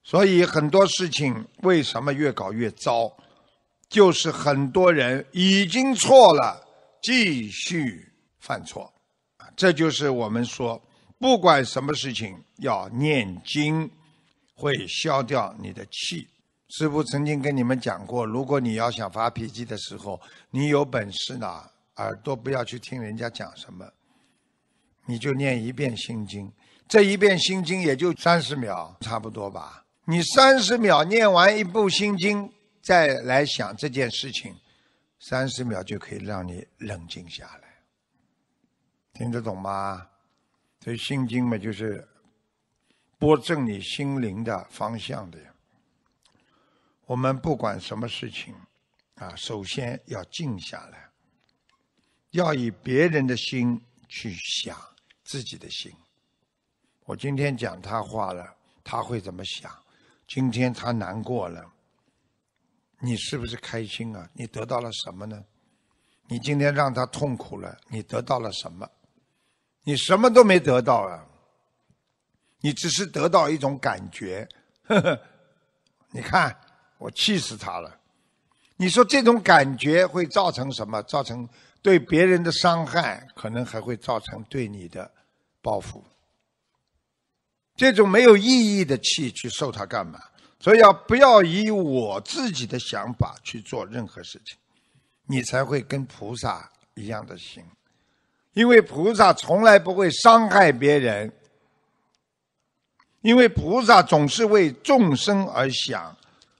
所以很多事情为什么越搞越糟，就是很多人已经错了，继续犯错。这就是我们说，不管什么事情要念经，会消掉你的气。师父曾经跟你们讲过，如果你要想发脾气的时候，你有本事呢，耳朵不要去听人家讲什么，你就念一遍心经，这一遍心经也就30秒，差不多吧。你30秒念完一部心经，再来想这件事情，30秒就可以让你冷静下来。听得懂吗？所以心经嘛，就是拨正你心灵的方向的呀。我们不管什么事情首先要静下来，要以别人的心去想自己的心。我今天讲他话了，他会怎么想？今天他难过了，你是不是开心啊？你得到了什么呢？你今天让他痛苦了，你得到了什么？你什么都没得到啊，你只是得到一种感觉。你看我气死他了，你说这种感觉会造成什么？造成对别人的伤害，可能还会造成对你的报复。这种没有意义的气去受它干嘛？所以不要以我自己的想法去做任何事情，你才会跟菩萨一样的心。因为菩萨从来不会伤害别人，因为菩萨总是为众生而想，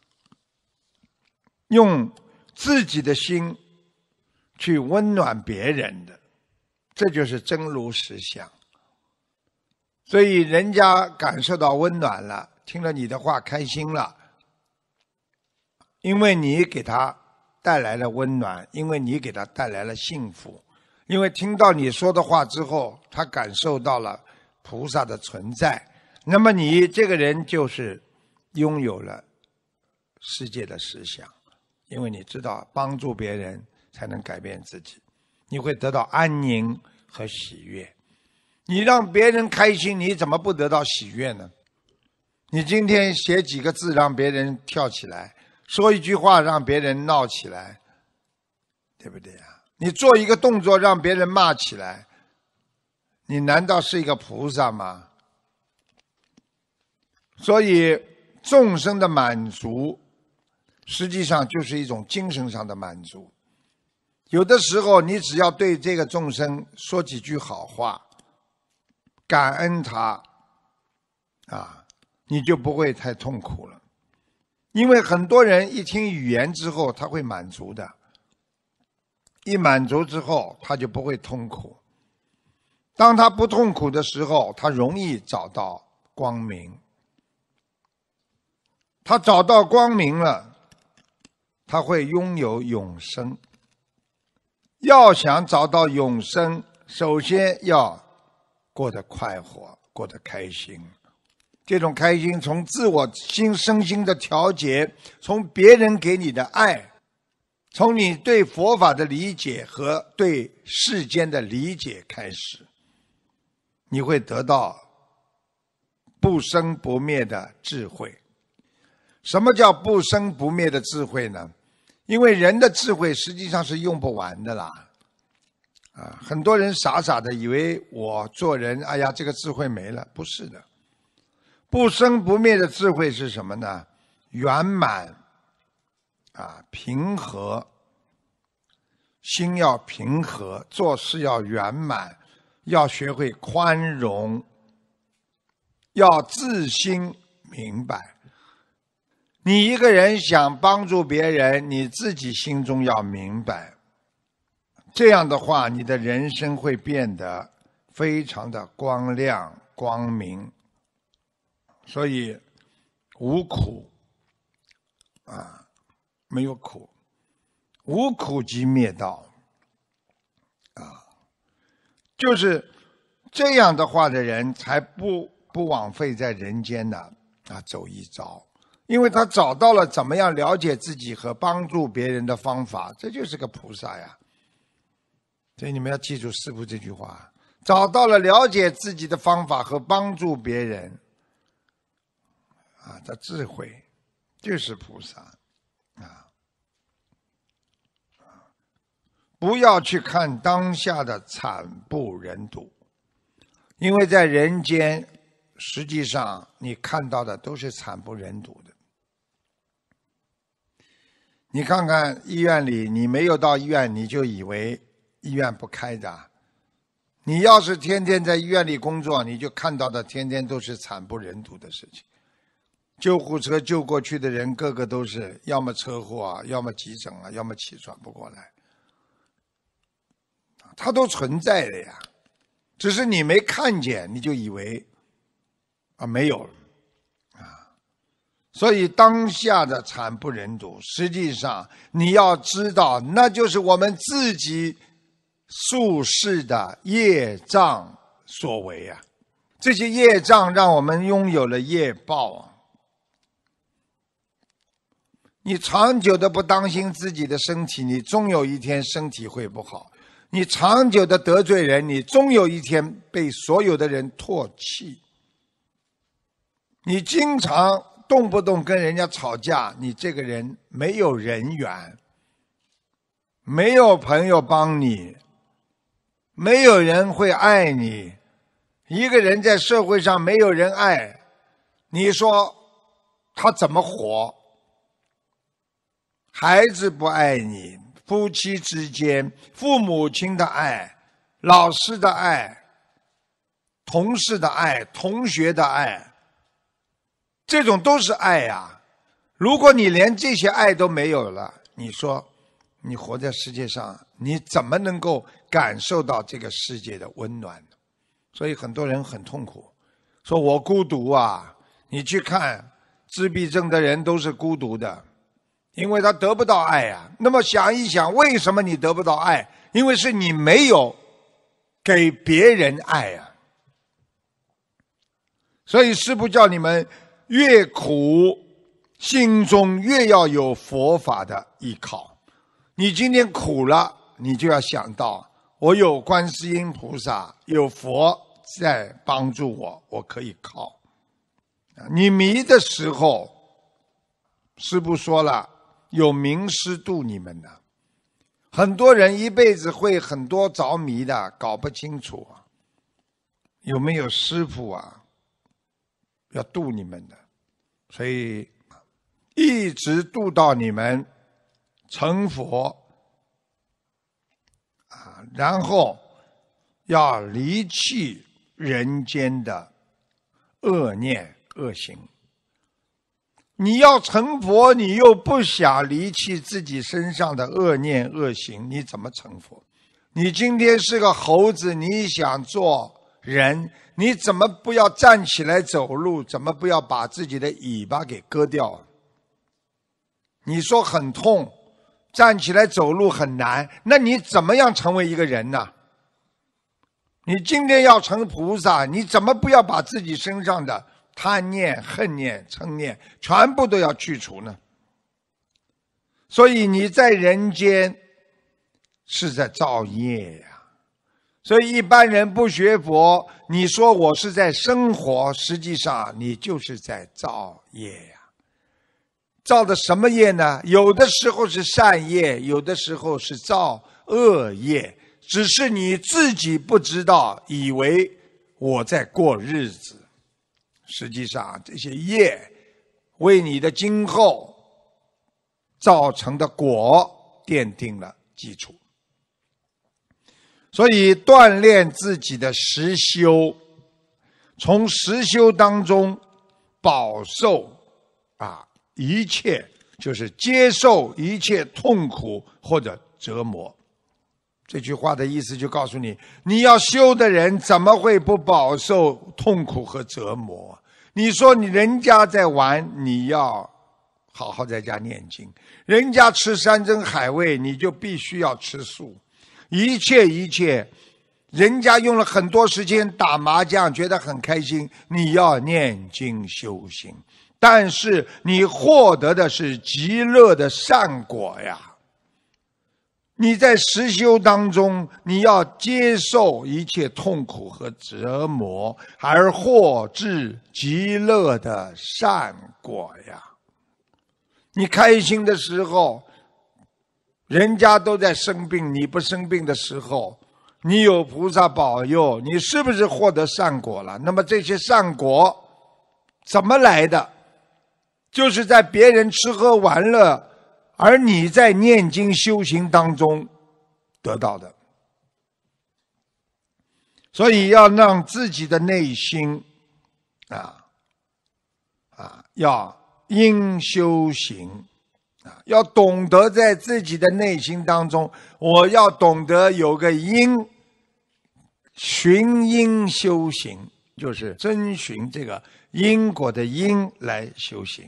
用自己的心去温暖别人的，这就是真如实相。所以人家感受到温暖了，听了你的话开心了，因为你给他带来了温暖，因为你给他带来了幸福，因为听到你说的话之后，他感受到了菩萨的存在，那么你这个人就是拥有了世界的实相。因为你知道帮助别人才能改变自己，你会得到安宁和喜悦。你让别人开心，你怎么不得到喜悦呢？你今天写几个字让别人跳起来，说一句话让别人闹起来，对不对啊？你做一个动作让别人骂起来，你难道是一个菩萨吗？所以众生的满足实际上就是一种精神上的满足。有的时候你只要对这个众生说几句好话，感恩他你就不会太痛苦了。因为很多人一听语言之后他会满足的，一满足之后他就不会痛苦。当他不痛苦的时候，他容易找到光明。他找到光明了，他会拥有永生。要想找到永生，首先要过得快活，过得开心。这种开心从自我身心的调节，从别人给你的爱，从你对佛法的理解和对世间的理解开始，你会得到不生不灭的智慧。什么叫不生不灭的智慧呢？因为人的智慧实际上是用不完的啦。很多人傻傻的以为我做人，哎呀，这个智慧没了，不是的。不生不灭的智慧是什么呢？圆满平和，心要平和，做事要圆满，要学会宽容，要自心明白。你一个人想帮助别人，你自己心中要明白，这样的话你的人生会变得非常的光亮光明。所以无苦没有苦，无苦即灭道就是这样的话的人才不枉费在人间的走一遭。因为他找到了怎么样了解自己和帮助别人的方法，这就是个菩萨呀。所以你们要记住师父这句话，找到了了解自己的方法和帮助别人啊的智慧，就是菩萨啊！不要去看当下的惨不忍睹，因为在人间，实际上你看到的都是惨不忍睹的。你看看医院里，你没有到医院，你就以为医院不开的。你要是天天在医院里工作，你就看到的天天都是惨不忍睹的事情。救护车救过去的人，个个都是要么车祸啊，要么急诊啊，要么气喘不过来。它都存在的呀，只是你没看见，你就以为没有了啊。所以当下的惨不忍睹，实际上你要知道，那就是我们自己宿世的业障所为啊。这些业障让我们拥有了业报啊。你长久的不当心自己的身体，你终有一天身体会不好。你长久的得罪人，你终有一天被所有的人唾弃。你经常动不动跟人家吵架，你这个人没有人缘，没有朋友帮你，没有人会爱你。一个人在社会上没有人爱，你说他怎么活？孩子不爱你，夫妻之间，父母亲的爱，老师的爱，同事的爱，同学的爱，这种都是爱呀。如果你连这些爱都没有了，你说你活在世界上，你怎么能够感受到这个世界的温暖呢？所以很多人很痛苦，说我孤独啊。你去看自闭症的人都是孤独的，因为他得不到爱啊。那么想一想，为什么你得不到爱？因为是你没有给别人爱啊。所以师父叫你们越苦，心中越要有佛法的依靠。你今天苦了，你就要想到，我有观世音菩萨，有佛在帮助我，我可以靠。你迷的时候，师父说了，有名师度你们的。很多人一辈子会很多着迷的，搞不清楚啊，有没有师父啊要度你们的。所以一直度到你们成佛啊，然后要离弃人间的恶念恶行。你要成佛，你又不想离弃自己身上的恶念恶行，你怎么成佛？你今天是个猴子，你想做人，你怎么不要站起来走路？怎么不要把自己的尾巴给割掉？你说很痛，站起来走路很难，那你怎么样成为一个人呢？你今天要成菩萨，你怎么不要把自己身上的贪念、恨念、嗔念全部都要去除呢？所以你在人间是在造业呀。所以一般人不学佛，你说我是在生活，实际上你就是在造业呀。造的什么业呢？有的时候是善业，有的时候是造恶业，只是你自己不知道，以为我在过日子。实际上这些业为你的今后造成的果奠定了基础。所以锻炼自己的实修，从实修当中饱受一切，就是接受一切痛苦或者折磨。这句话的意思就告诉你，你要修的人怎么会不饱受痛苦和折磨？你说你人家在玩，你要好好在家念经；人家吃山珍海味，你就必须要吃素。一切，人家用了很多时间打麻将，觉得很开心，你要念经修行。但是你获得的是极乐的善果呀。 你在实修当中，你要接受一切痛苦和折磨，而获致极乐的善果呀。你开心的时候，人家都在生病，你不生病的时候，你有菩萨保佑，你是不是获得善果了？那么这些善果怎么来的？就是在别人吃喝玩乐，而你在念经修行当中得到的。所以要让自己的内心要因修行要懂得在自己的内心当中，我要懂得有个因，循因修行，就是遵循这个因果的因来修行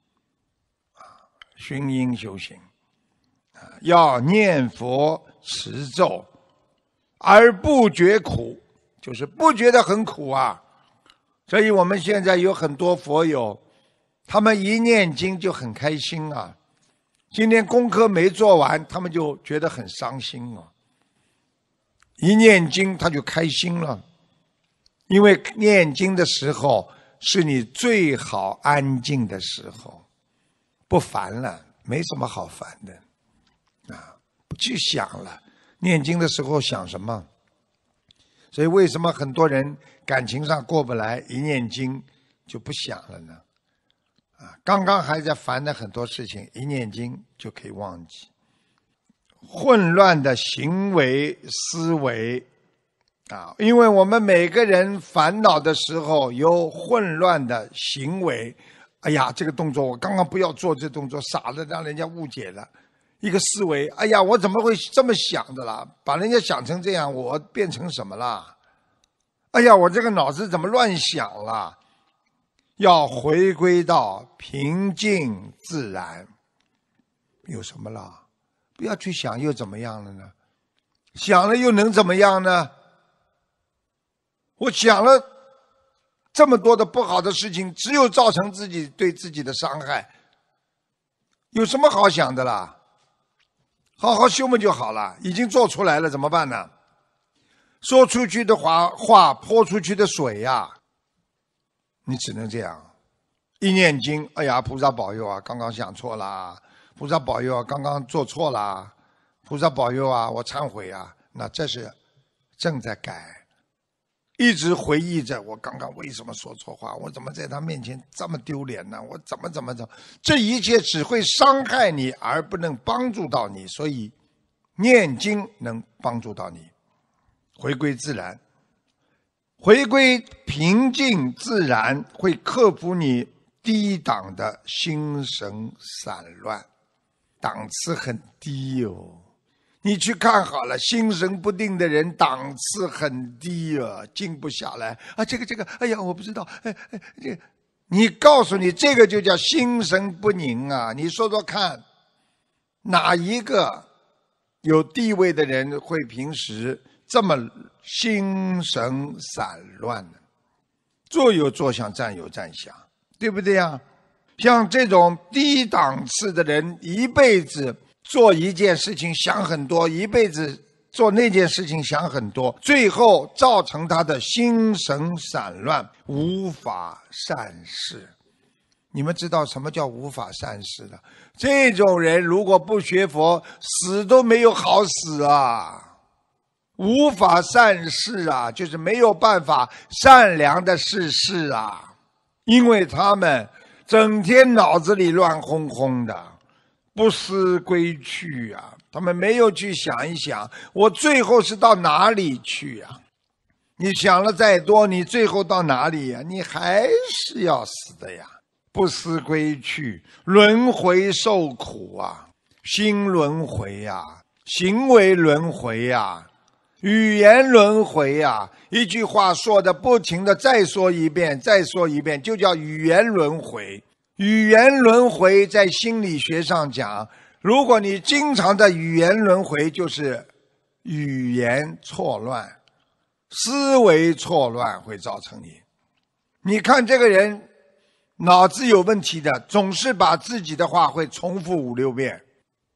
循因修行要念佛持咒而不觉苦，就是不觉得很苦啊。所以我们现在有很多佛友，他们一念经就很开心啊，今天功课没做完，他们就觉得很伤心啊。一念经他就开心了，因为念经的时候是你最好安静的时候，不烦了，没什么好烦的不去想了。念经的时候想什么？所以为什么很多人感情上过不来，一念经就不想了呢？刚刚还在烦的很多事情，一念经就可以忘记。混乱的行为思维因为我们每个人烦恼的时候有混乱的行为。哎呀，这个动作我刚刚不要做，这动作傻了，让人家误解了。一个思维，哎呀，我怎么会这么想的啦？把人家想成这样，我变成什么啦？哎呀，我这个脑子怎么乱想了？要回归到平静自然。有什么啦？不要去想又怎么样了呢？想了又能怎么样呢？我想了这么多的不好的事情，只有造成自己对自己的伤害，有什么好想的啦？好好修嘛就好了，已经做出来了，怎么办呢？说出去的话泼出去的水呀，你只能这样。一念经，哎呀，菩萨保佑啊，刚刚想错啦，菩萨保佑啊，刚刚做错啦，菩萨保佑啊，我忏悔啊，那这是正在改。一直回忆着我刚刚为什么说错话，我怎么在他面前这么丢脸呢？我怎么这一切只会伤害你而不能帮助到你。所以念经能帮助到你回归自然，回归平静自然，会克服你低档的心神散乱，档次很低哦。你去看好了，心神不定的人档次很低啊，静不下来啊。这个，哎呀，我不知道，你告诉你，这个就叫心神不宁啊。你说说看，哪一个有地位的人会平时这么心神散乱呢？坐有坐相，站有站相，对不对呀？像这种低档次的人，一辈子做一件事情想很多，一辈子做那件事情想很多，最后造成他的心神散乱，无法善事。你们知道什么叫无法善事的？这种人如果不学佛，死都没有好死啊！无法善事啊，就是没有办法善良的事啊，因为他们整天脑子里乱哄哄的，不思归去啊，他们没有去想一想，我最后是到哪里去啊？你想了再多，你最后到哪里呀？你还是要死的呀！不思归去，轮回受苦啊，心轮回啊，行为轮回啊，语言轮回啊，一句话说的不停的再说一遍，再说一遍，就叫语言轮回。语言轮回在心理学上讲，如果你经常的语言轮回，就是语言错乱，思维错乱会造成你。你看这个人脑子有问题的，总是把自己的话会重复5、6遍，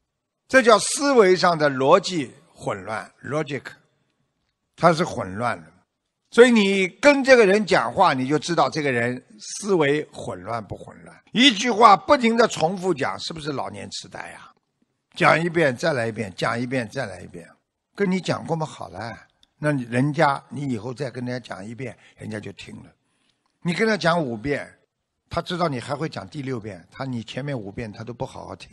这叫思维上的逻辑混乱 ，logic， 它是混乱的。所以你跟这个人讲话，你就知道这个人思维混乱不混乱。一句话不停地重复讲，是不是老年痴呆呀？讲一遍再来一遍，讲一遍再来一遍，跟你讲过嘛，好了，那人家你以后再跟人家讲一遍，人家就听了。你跟他讲5遍，他知道你还会讲第6遍，你前面5遍他都不好好听。